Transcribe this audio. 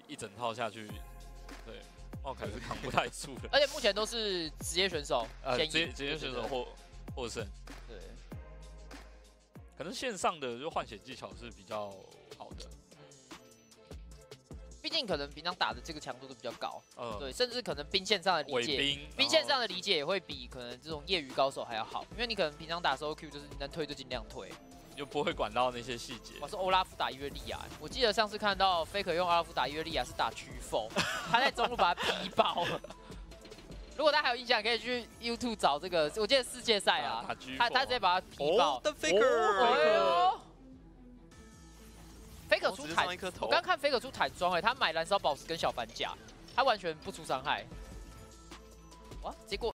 一整套下去，对，茂凯是扛不太住的。 而且目前都是职业选手， 职业选手获胜。 对， 可能线上的就换血技巧是比较好的。 毕竟可能平常打的这个强度都比较高， 嗯， 对，甚至可能兵线上的理解，兵线上的理解也会比可能这种业余高手还要好，因为你可能平常打 solo Q 就是能推就尽量推， 就不会管到那些细节。 我是欧拉夫打伊瑞利亚，我记得上次看到 Faker 用欧拉夫打伊瑞利亚是打狙否，他在中路把他劈爆。如果大家还有印象，可以去 YouTube 找这个，我记得世界赛啊，他直接把他劈爆。 但 Faker。 Faker 出坦，我刚看 Faker 出坦装他买燃烧宝石跟小反甲，他完全不出伤害。哇，结果